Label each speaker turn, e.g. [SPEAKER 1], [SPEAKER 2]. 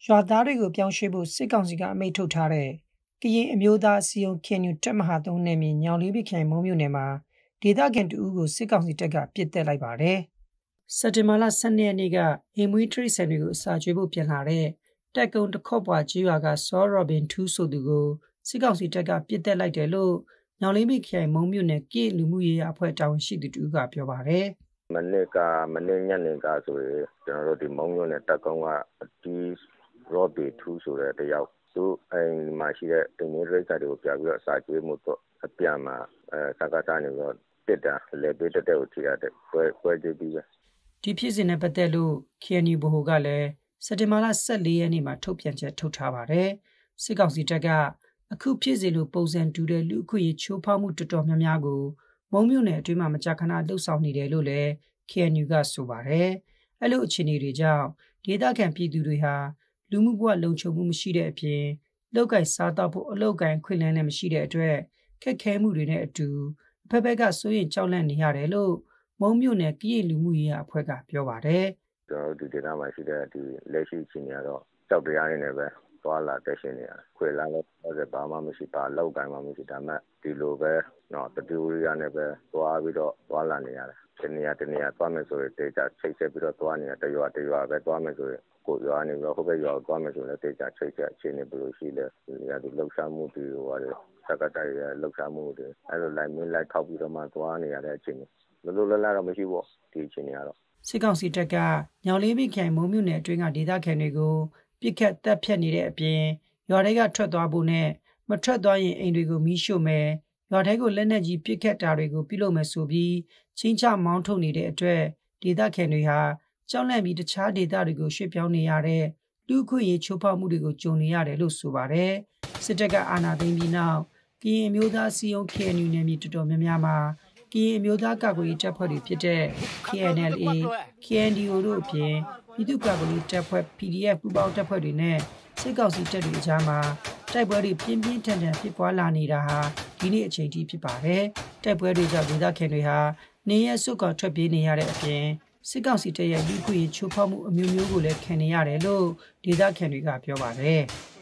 [SPEAKER 1] ရွာသားတွေကိုပြောင်းရွှေ့ဖို့စစ်ကောင်စီကအမိန့်ထုတ်ထားတဲ့ကရင်အမျိုးသားစီယုံ KNU တပ်မဟာ3နယ်မြေညောင်လေးပင်ခရိုင်မုံမြို့နယ်မှာဒေသခံတအူးကိုစစ်ကောင်စီတပ်ကပစ်တက်လိုက်ပါတယ်။စက်တင်ဘာလ12ရက်နေ့ကအိမ်မွေးထရိတ်ဆန်တွေကိုအစာကျွေးဖို့ပြန်လာတဲ့တက်ကုန်းတစ်ခေါက်ပွားကြီးရွာကစောရော်ဘင်ထူးဆိုသူကိုစစ်ကောင်စီတပ်ကပစ်တက်လိုက်တယ်လို့ညောင်လေးပင်ခရိုင်မုံမြို့နယ်ကိလူမှုရေးအဖွဲ့တာဝန်ရှိသူတူကပြောပါတယ်
[SPEAKER 2] ။မနေ့ညနေကဆိုရင်ကျွန်တော်တို့ဒီမုံမြို့နယ်တက်ကုန်းကအတီးရော့ဘီထူးဆိုတဲ့တယောက်သူအိမ်မှာရှိတဲ့အိမ်လေးရိတ်စာတွေကိုပြပြီးတော့အစာကျွေးမှုတော့အပြန်မှာစကားစားနေတော့တစ်တာလေပေးတဲ့ကိုထိရတဲ့ပွဲကြည့်ပြီးပဲ
[SPEAKER 1] ဒီဖြစ်စဉ်နဲ့ပတ်သက်လို့ KNU ဘိုကလည်းစက်တင်ဘာလ14ရက်နေ့မှာထုတ်ပြန်ချက်ထုတ်ထားပါတယ်စစ်ကောင်စီတပ်ကအခုဖြစ်စီလိုပုံစံတူတဲ့လူအခွင့်အရေးချိုးဖောက်မှုတော်တော်များများကိုမုံမြို့နယ်အတွင်းမှာမကြာခဏလှုပ်ဆောင်နေတယ်လို့လည်း KNU ကဆိုပါတယ်အဲ့လိုအခြေအနေတွေကြောင့်ဒေသခံပြည်သူတွေဟာလူမှုဘဝလုံခြုံမှုမရှိတဲ့အပြင်လောက်ကိုင်စားတော့ဖို့အလောက်ကိုင်ခွင့်လန်းလည်းမရှိတဲ့အတွက်ခက်ခဲမှုတွေနဲ့အတူအဖက်ဖက်ကစိုးရင်ကြောက်လန့်နေရတယ်လို့မုံမြို့နယ်ကိရလူမှုရေးအဖွဲ့ကပြောပါတယ်
[SPEAKER 2] ကျွန်တော်တို့ဒီဒေသမှာရှိတဲ့ဒီလက်ရှိအခြေအနေကတော့ကြောက်တရားနေပဲသွားလာတက်ရှင်နေရခွေလာတော့ဘာမှမရှိပါလောက်ကိုင်မှမရှိဒါမှဒီလိုပဲတော့တတူရီရနဲ့ပဲသွားပြီးတော့သွားလာနေရတယ်တနေရာသွားမယ်ဆိုရင်တေချာချိတ်ဆက်ပြီးတော့သွားနေရတရွာပဲသွားမယ်ဆိုရင်ကိုရွာနေတော့ဟိုဘက်ရွာသွားမယ်ဆိုရင်တေချာချိတ်ဆက်အခြေအနေဘယ်လိုရှိလဲဒီကဒီလှုပ်ရှားမှုတွေဟိုဟာစကားတိုက်ရလှုပ်ရှားမှုတွေအဲ့လိုလိုက်မင်းလိုက်ထောက်ပြီးတော့မှသွားနေရတဲ့အခြေအနေလောလောလတ်တော့မရှိဘူးဒီအခြေအနေကတော့
[SPEAKER 1] စစ်ကောင်စီတပ်ကညောင်လေးပင်ခရိုင်မုံမြို့နယ်အတွင်းကဒေသခံတွေကိုပြစ်ခတ်တပ်ဖြတ်နေတဲ့အပြင်ရွာတွေကထွက်သွားဖို့နဲ့မထွက်သွားရင်အိမ်တွေကိုမီးရှို့မယ်ရွာထဲကိုလက်နက်ကြီးပြစ်ခတ်တာတွေကိုပြုလုပ်မယ်ဆိုပြီးချင်းချမောင်းထုတ်နေတဲ့အတွက်ဒေသခံတွေဟာကြောက်လန့်ပြီးတခြားဒေသတွေကိုရွှေ့ပြောင်းနေရတဲ့လူ့အခွင့်အရေးချိုးဖောက်မှုတွေကိုကြုံနေရတယ်လို့ဆိုပါတယ်စစ်တပ်ကအာဏာသိမ်းပြီးနောက်ကရင်မျိုးသားစီယုံ KNU နယ်မြေတော်တော်များများမှာကရင်မျိုးသားကာကွယ်ရေးတပ်ဖွဲ့တွေဖြစ်တဲ့ KNLA, KNDO တို့အပြင်ပြည်သူ့ကာကွယ်ရေးတပ်ဖွဲ့ PDF ပူးပေါင်းတပ်ဖွဲ့တွေနဲ့စစ်ကောင်စီတပ်တွေအကြားမှာတိုက်ပွဲတွေပြင်းပြင်းထန်ထန်ဖြစ်ပွားလာနေတာဟာဒီနေ့အချိန်ထိဖြစ်ပါတယ်။တိုက်ပွဲတွေကြောင့်ဒေသခံတွေဟာနေရစုကထွက်ပြေးနေရတဲ့အပြင်စစ်ကောင်စီတပ်ရဲ့လူ့ခွင့်ရေးချိုးဖောက်မှုအမျိုးမျိုးကိုလည်းခံနေရတယ်လို့ဒေသခံတွေကပြောပါတယ်။